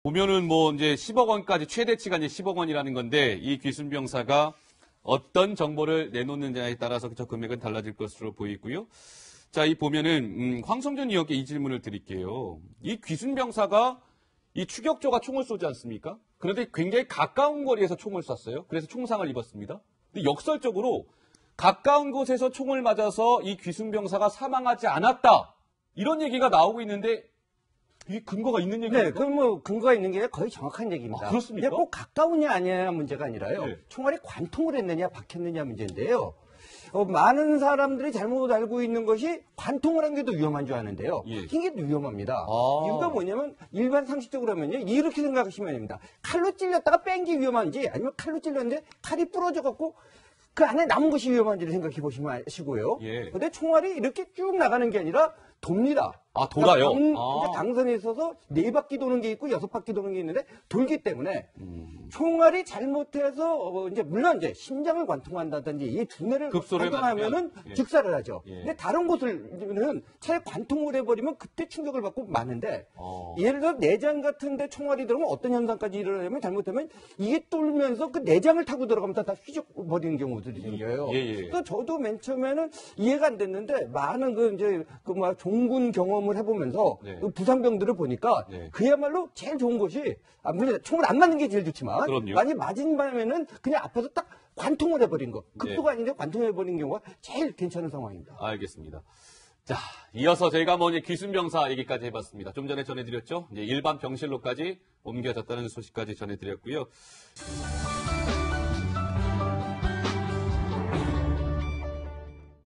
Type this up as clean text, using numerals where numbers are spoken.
보면은 뭐 이제 10억 원까지 최대치가 이제 10억 원이라는 건데 이 귀순병사가 어떤 정보를 내놓느냐에 따라서 저 금액은 달라질 것으로 보이고요. 자, 이 보면은 황성준 의원께 이 질문을 드릴게요. 이 귀순병사가 이 추격조가 총을 쏘지 않습니까? 그런데 굉장히 가까운 거리에서 총을 쐈어요. 그래서 총상을 입었습니다. 근데 역설적으로 가까운 곳에서 총을 맞아서 이 귀순병사가 사망하지 않았다. 이런 얘기가 나오고 있는데 이게 근거가 있는 얘기입니까? 네, 그럼 뭐 근거가 있는 게 거의 정확한 얘기입니다. 아, 그렇습니까? 근데 꼭 가까우냐 아니냐 문제가 아니라요. 네. 총알이 관통을 했느냐 박혔느냐 문제인데요. 많은 사람들이 잘못 알고 있는 것이 관통을 한 게 더 위험한 줄 아는데요. 예. 이게 위험합니다. 아. 이유가 뭐냐면 일반 상식적으로 하면요. 이렇게 생각하시면 됩니다. 칼로 찔렸다가 뺀 게 위험한지 아니면 칼로 찔렸는데 칼이 부러져 갖고 그 안에 남은 것이 위험한지를 생각해 보시면 아시고요. 예. 근데 총알이 이렇게 쭉 나가는 게 아니라 돕니다. 아, 돌아요? 그러니까 당선에 있어서 4바퀴 도는 게 있고 6바퀴 도는 게 있는데 돌기 때문에 총알이 잘못해서 이제 물론 이제 심장을 관통한다든지 이 두뇌를 급소를 관통하면은 맞으면, 예. 즉사를 하죠. 예. 근데 다른 곳을는 차라리 관통을 해버리면 그때 충격을 받고 마는데 예를 들어 내장 같은데 총알이 들어가면 어떤 현상까지 일어나냐면 잘못하면 이게 뚫면서 그 내장을 타고 들어가면서 다 휘적버리는 경우들이 생겨요. 예, 예. 그래서 저도 맨 처음에는 이해가 안 됐는데 많은 그 이제 그 뭐 종군 경험을 해보면서 네. 그 부상병들을 보니까 네. 그야말로 제일 좋은 것이 물론 총을 안 맞는 게 제일 좋지만 그럼요. 많이 맞은 밤에는 그냥 앞에서 딱 관통을 해버린 거 급소가 아닌데 관통해버린 경우가 제일 괜찮은 상황입니다. 알겠습니다. 자, 이어서 저희가 뭐 이제 귀순병사 얘기까지 해봤습니다. 좀 전에 전해드렸죠. 이제 일반 병실로까지 옮겨졌다는 소식까지 전해드렸고요.